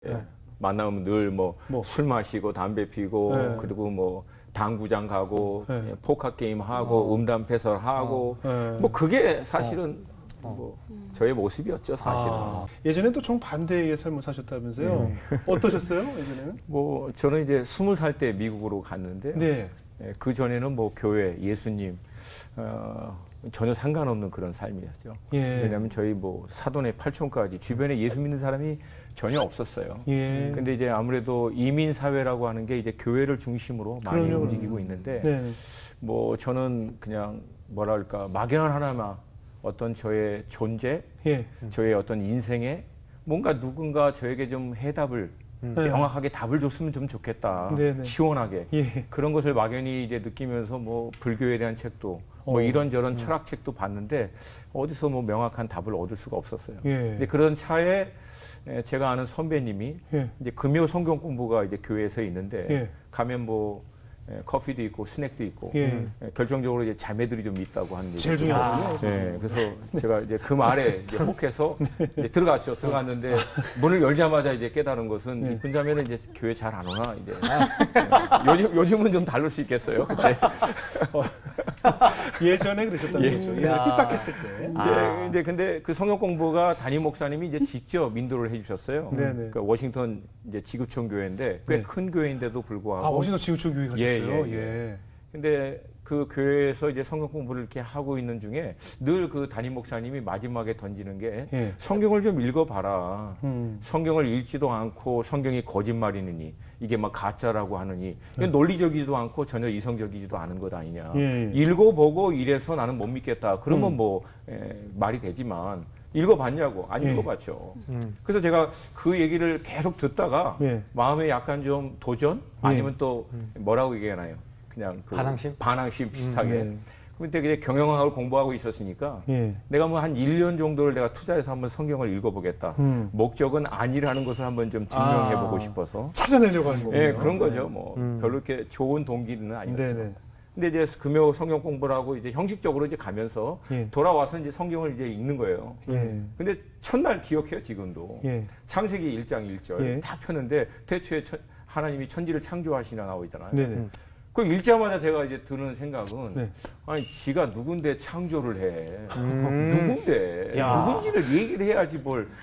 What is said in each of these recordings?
네. 만나면 늘 뭐 술 마시고 담배 피고 네. 그리고 뭐 당구장 가고 네. 포커 게임 하고 음담 패설하고 네. 뭐 그게 사실은 뭐 저의 모습이었죠 사실은. 예전에 또 정반대의 삶을 사셨다면서요? 어떠셨어요 예전에는? 뭐 저는 이제 20살 때 미국으로 갔는데 네. 그 전에는 뭐 교회 예수님 전혀 상관없는 그런 삶이었죠. 예. 왜냐하면 저희 뭐 사돈의 팔촌까지 주변에 예수 믿는 사람이 전혀 없었어요. 예. 근데 이제 아무래도 이민 사회라고 하는 게 이제 교회를 중심으로 많이 그럼요. 움직이고 있는데 네. 뭐 저는 그냥 뭐랄까 막연 하나마 어떤 저의 존재, 예. 저의 어떤 인생에 뭔가 누군가 저에게 좀 해답을 명확하게 답을 줬으면 좀 좋겠다. 네네. 시원하게. 예. 그런 것을 막연히 이제 느끼면서 뭐 불교에 대한 책도 뭐 이런저런 철학책도 봤는데 어디서 뭐 명확한 답을 얻을 수가 없었어요. 예. 근데 그런 차에 제가 아는 선배님이 예. 이제 금요 성경 공부가 이제 교회에서 있는데 예. 가면 뭐 커피도 있고 스낵도 있고 예. 결정적으로 이제 자매들이 좀 있다고 하는 얘기. 제일 중요하군요. 네, 그래서 제가 이제 그 말에 이제 혹해서 이제 들어갔죠. 들어갔는데 문을 열자마자 이제 깨달은 것은 이쁜 자매는 이제 교회 잘 안 오나 이제 요즘은 좀 다를 수 있겠어요. 그때 예전에 그러셨다는 거죠. 예전에 삐딱했을 때. 이제 근데 그 성경 공부가 담임 목사님이 이제 직접 인도를 해주셨어요. 네네. 그러니까 워싱턴 이제 지구촌 교회인데 꽤 큰 교회인데도 불구하고. 아, 워싱턴 지구촌 교회 가셨어요? 예. 근데 그 교회에서 이제 성경 공부를 이렇게 하고 있는 중에 늘 그 담임 목사님이 마지막에 던지는 게 성경을 좀 읽어봐라. 성경을 읽지도 않고 성경이 거짓말이느니 이게 막 가짜라고 하느니 이건 논리적이지도 않고 전혀 이성적이지도 않은 것 아니냐. 읽어보고 이래서 나는 못 믿겠다. 그러면 뭐 말이 되지만 읽어봤냐고. 안 읽어봤죠. 그래서 제가 그 얘기를 계속 듣다가 마음에 약간 좀 도전? 아니면 또 뭐라고 얘기하나요? 그냥 그 반항심 비슷하게. 근데 그게 경영학을 공부하고 있었으니까 내가 뭐 한 1년 정도를 내가 투자해서 한번 성경을 읽어보겠다. 목적은 아니라는 것을 한번 좀 증명해보고 싶어서. 찾아내려고 하는 거군요. 예, 그런 거죠. 뭐 별로 이렇게 좋은 동기는 아니었죠. 근데 이제 금요 성경 공부를 하고 이제 형식적으로 이제 가면서 돌아와서 이제 성경을 이제 읽는 거예요. 근데 첫날 기억해요, 지금도. 창세기 1장 1절 딱 펴는데 태초에 하나님이 천지를 창조하시나 나오고 있잖아요. 그 읽자마자 제가 이제 드는 생각은 아니 지가 누군데 창조를 해. 누군데. 누군지를 얘기를 해야지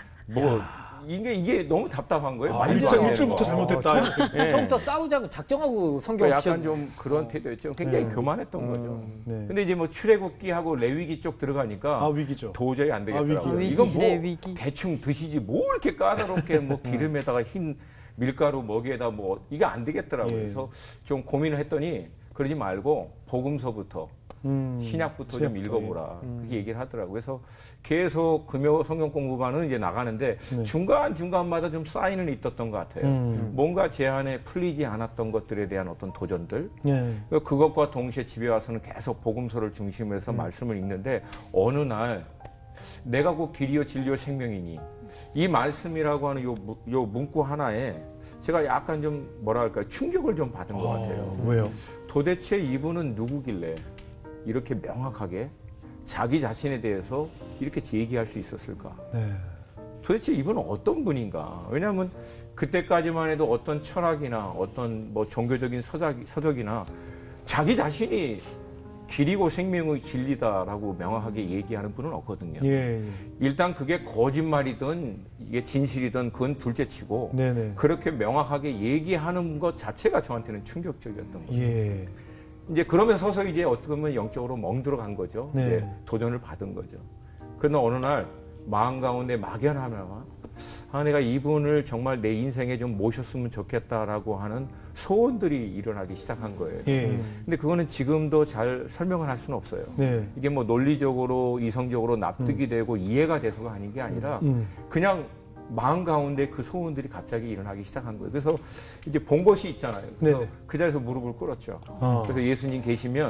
이게 너무 답답한 거예요. 1절부터 잘못됐다. 처음부터 싸우자고 작정하고 성경 약간 좀 그런 태도였죠. 굉장히 교만했던 거죠. 근데 이제 뭐 출애굽기하고 레위기 쪽 들어가니까 위기죠. 도저히 안 되겠더라고요. 이건 뭐 대충 드시지 뭐 이렇게 까다롭게 뭐 기름에다가 흰 밀가루 먹이에다 뭐 이게 안 되겠더라고요. 그래서 좀 고민을 했더니 그러지 말고 복음서부터 신약부터 좀 읽어보라. 그렇게 얘기를 하더라고요. 그래서 계속 금요 성경 공부반은 이제 나가는데 중간중간마다 좀 사인은 있었던 것 같아요. 뭔가 제 안에 풀리지 않았던 것들에 대한 어떤 도전들. 그것과 동시에 집에 와서는 계속 복음서를 중심으로 해서 말씀을 읽는데 어느 날 내가 곧 길이요 진리요 생명이니 이 말씀이라고 하는 요 문구 하나에 제가 약간 좀 뭐랄까 충격을 좀 받은 것 같아요. 왜요? 도대체 이분은 누구길래 이렇게 명확하게 자기 자신에 대해서 이렇게 얘기할 수 있었을까? 도대체 이분은 어떤 분인가? 왜냐하면 그때까지만 해도 어떤 철학이나 어떤 뭐 종교적인 서적이나 자기 자신이 길이고 생명의 진리다라고 명확하게 얘기하는 분은 없거든요. 일단 그게 거짓말이든 이게 진실이든 그건 둘째치고 그렇게 명확하게 얘기하는 것 자체가 저한테는 충격적이었던 거죠. 이제 그러면서 서서히 이제 어떻게 보면 영적으로 멍들어간 거죠. 이제 도전을 받은 거죠. 그러나 어느 날 마음 가운데 막연하나마 내가 이분을 정말 내 인생에 좀 모셨으면 좋겠다라고 하는 소원들이 일어나기 시작한 거예요. 근데 그거는 지금도 잘 설명을 할 수는 없어요. 이게 뭐 논리적으로 이성적으로 납득이 되고 이해가 돼서가 아닌 게 아니라 그냥 마음 가운데 그 소원들이 갑자기 일어나기 시작한 거예요. 그래서 이제 본 것이 있잖아요. 그래서 그 자리에서 무릎을 꿇었죠. 그래서 예수님 계시면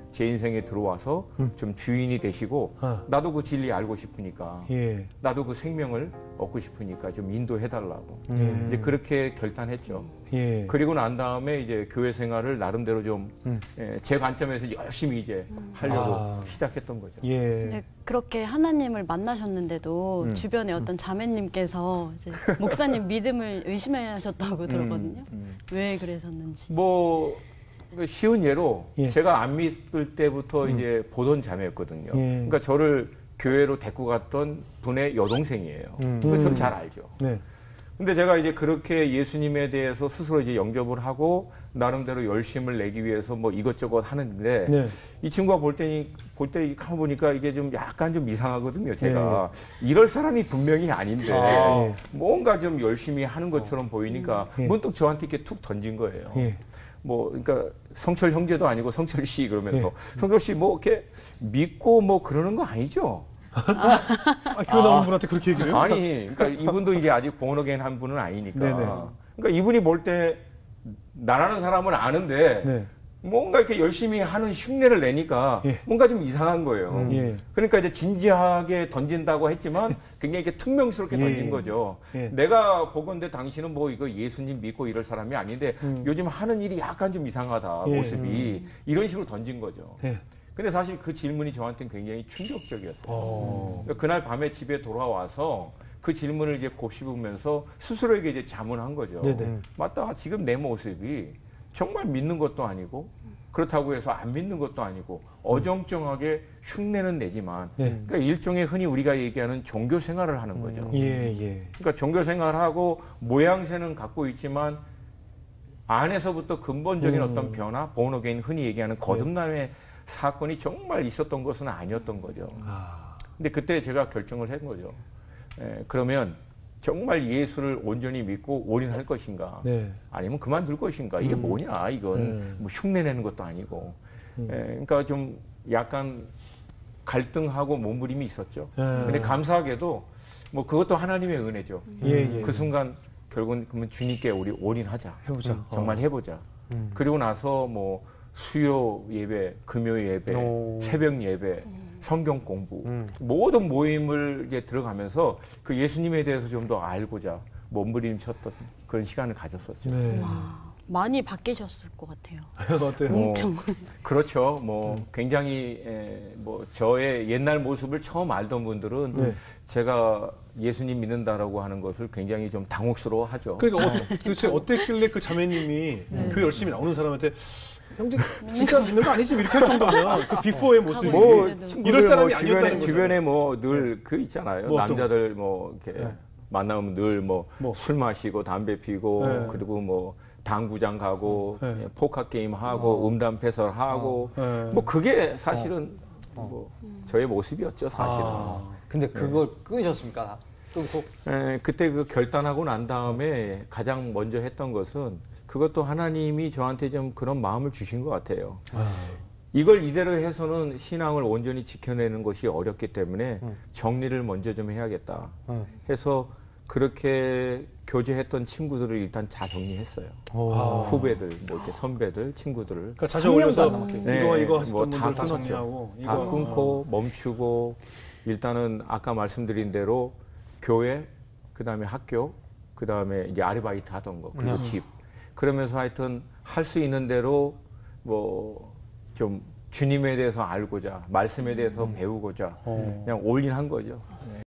제 인생에 들어와서 좀 주인이 되시고 나도 그 진리 알고 싶으니까 예. 나도 그 생명을 얻고 싶으니까 좀 인도해달라고 이제 그렇게 결단했죠. 예. 그리고 난 다음에 이제 교회 생활을 나름대로 좀 제 관점에서 열심히 이제 하려고 시작했던 거죠. 예. 네, 그렇게 하나님을 만나셨는데도 주변에 어떤 자매님께서 이제 목사님 믿음을 의심하셨다고 들었거든요. 왜 그러셨는지. 뭐 쉬운 예로 예. 제가 안 믿을 때부터 이제 보던 자매였거든요. 예. 그러니까 저를 교회로 데리고 갔던 분의 여동생이에요. 그래서 저는 잘 알죠. 네. 근데 제가 이제 그렇게 예수님에 대해서 스스로 이제 영접을 하고 나름대로 열심을 내기 위해서 뭐 이것저것 하는데 네. 이 친구가 볼 때 가만 보니까 이게 좀 약간 좀 이상하거든요. 제가 이럴 사람이 분명히 아닌데 뭔가 좀 열심히 하는 것처럼 보이니까 문득 저한테 이렇게 툭 던진 거예요. 예. 뭐 그러니까 성철 형제도 아니고 성철 씨 그러면서 성철 씨 뭐 이렇게 믿고 뭐 그러는 거 아니죠? 교회 나온 분한테 그렇게 얘기를 해요? 아니, 그러니까 이분도 이제 아직 본어게인 한 분은 아니니까. 네네. 그러니까 이분이 볼 때 나라는 사람은 아는데 네. 뭔가 이렇게 열심히 하는 흉내를 내니까 예. 뭔가 좀 이상한 거예요. 예. 그러니까 이제 진지하게 던진다고 했지만 굉장히 이렇게 퉁명스럽게 예. 던진 거죠. 예. 내가 보건대 당신은 뭐 이거 예수님 믿고 이럴 사람이 아닌데 요즘 하는 일이 약간 좀 이상하다 예. 모습이 이런 식으로 던진 거죠. 예. 근데 사실 그 질문이 저한테는 굉장히 충격적이었어요. 어. 그날 밤에 집에 돌아와서 그 질문을 이제 곱씹으면서 스스로에게 이제 자문한 거죠. 네네. 맞다. 지금 내 모습이 정말 믿는 것도 아니고 그렇다고 해서 안 믿는 것도 아니고 어정쩡하게 흉내는 내지만 네. 그러니까 일종의 흔히 우리가 얘기하는 종교 생활을 하는 거죠. 예, 예. 그러니까 종교 생활하고 모양새는 갖고 있지만 안에서부터 근본적인 어떤 변화, 본어게인 흔히 얘기하는 거듭남의 사건이 정말 있었던 것은 아니었던 거죠. 근데 그때 제가 결정을 한 거죠. 그러면 정말 예수를 온전히 믿고 올인할 것인가? 네. 아니면 그만둘 것인가? 이게 뭐냐? 이건 뭐 흉내내는 것도 아니고. 그러니까 좀 약간 갈등하고 몸부림이 있었죠. 근데 감사하게도 뭐 그것도 하나님의 은혜죠. 예. 그 순간 결국은 그러면 주님께 우리 올인하자. 해보자. 정말 해보자. 그리고 나서 뭐 수요 예배, 금요 예배, 새벽 예배, 성경 공부, 모든 모임을 이제 들어가면서 그 예수님에 대해서 좀 더 알고자 몸부림쳤던 그런 시간을 가졌었죠. 네. 와, 많이 바뀌셨을 것 같아요. 어때요? 엄청. 그렇죠. 뭐 굉장히 뭐 저의 옛날 모습을 처음 알던 분들은 네. 제가 예수님 믿는다라고 하는 것을 굉장히 좀 당혹스러워하죠. 그러니까 도대체 어땠길래 그 자매님이 교회 열심히 나오는 사람한테 형제 진짜 믿는 거 아니지? 이렇게 할 정도면 그 비포의 모습이 뭐 이럴 사람이 뭐 아니었다는 주변에 뭐 늘 그 있잖아요. 뭐 어떤 남자들 뭐 이렇게 만나면 늘 뭐 술 마시고 담배 피고 네. 그리고 뭐 당구장 가고 네. 포커 게임 하고 음담 패설하고 네. 뭐 그게 사실은 뭐 저의 모습이었죠 사실은. 근데 그걸 끊으셨습니까? 끊고? 그때 그 결단하고 난 다음에 가장 먼저 했던 것은 그것도 하나님이 저한테 좀 그런 마음을 주신 것 같아요. 이걸 이대로 해서는 신앙을 온전히 지켜내는 것이 어렵기 때문에 정리를 먼저 좀 해야겠다 해서 그렇게 교제했던 친구들을 일단 다 정리했어요. 후배들, 뭐 이렇게 선배들, 친구들을. 그러니까 자주 올려서 네, 이거 하셨던 뭐 분들 다 끊었죠. 정리하고 다 끊고 멈추고 일단은 아까 말씀드린 대로 교회, 그다음에 학교, 그다음에 이제 아르바이트 하던 거, 그리고 집. 그러면서 하여튼 할 수 있는 대로 뭐 좀 주님에 대해서 알고자, 말씀에 대해서 배우고자 그냥 올인한 거죠.